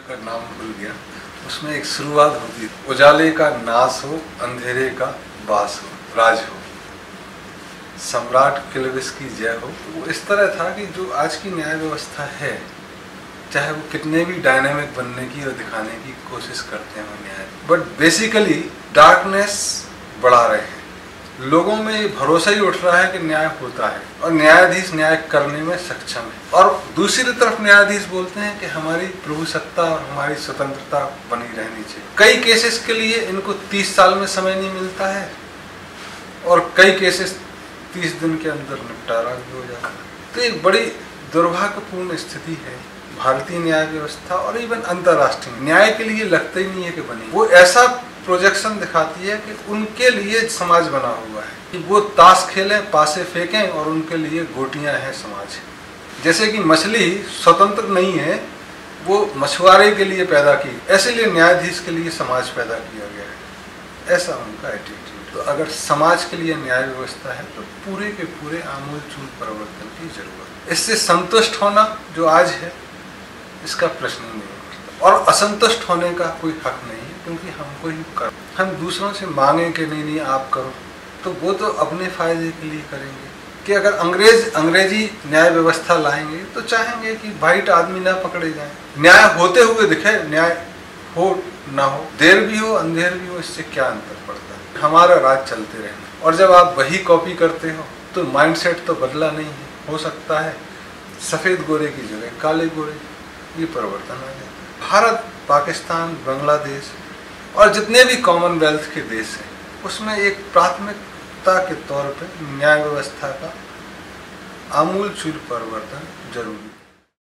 का नाम भूल गया, उसमें एक शुरुआत होती है, उजाले का नाश हो, अंधेरे का वास हो, राज हो, सम्राट किल्विस की जय हो। वो इस तरह था कि जो आज की न्याय व्यवस्था है, चाहे वो कितने भी डायनामिक बनने की और दिखाने की कोशिश करते हैं न्याय, बट बेसिकली डार्कनेस बढ़ा रहे हैं। लोगों में ये भरोसा ही उठ रहा है कि न्याय होता है और न्यायाधीश न्याय करने में सक्षम है, और दूसरी तरफ न्यायाधीश बोलते हैं कि हमारी प्रभुसत्ता और हमारी स्वतंत्रता बनी रहनी चाहिए। कई केसेस के लिए इनको 30 साल में समय नहीं मिलता है और कई केसेस 30 दिन के अंदर निपटारा भी हो जाता है। तो एक बड़ी दुर्भाग्यपूर्ण स्थिति है भारतीय न्याय व्यवस्था, और इवन अंतर्राष्ट्रीय न्याय के लिए लगता ही नहीं है कि बनी। वो ऐसा प्रोजेक्शन दिखाती है कि उनके लिए समाज बना हुआ है, कि वो ताश खेलें, पासे फेंकें और उनके लिए गोटियां हैं समाज। जैसे कि मछली स्वतंत्र नहीं है, वो मछुआरे के लिए पैदा की, ऐसे लिए न्यायाधीश के लिए समाज पैदा किया गया है, ऐसा उनका एटीट्यूड। तो अगर समाज के लिए न्याय व्यवस्था है तो पूरे के पूरे आमूलचूल परिवर्तन की जरूरत है। इससे संतुष्ट होना जो आज है इसका प्रश्न ही नहीं उठता, और असंतुष्ट होने का कोई हक नहीं है, क्योंकि हमको ही कर, हम दूसरों से मांगे कि नहीं आप करो, तो वो तो अपने फायदे के लिए करेंगे। कि अगर अंग्रेजी न्याय व्यवस्था लाएंगे तो चाहेंगे कि वाइट आदमी ना पकड़े जाए, न्याय होते हुए दिखे, न्याय हो ना हो, देर भी हो अंधेर भी हो, इससे क्या अंतर पड़ता है, हमारा राज चलते रहना। और जब आप वही कॉपी करते हो तो माइंडसेट तो बदला नहीं है, हो सकता है सफ़ेद गोरे की जगह काले गोरे, ये परिवर्तन आ जाए। भारत, पाकिस्तान, बांग्लादेश और जितने भी कॉमनवेल्थ के देश हैं, उसमें एक प्राथमिकता के तौर पर न्याय व्यवस्था का आमूलचूल परिवर्तन जरूर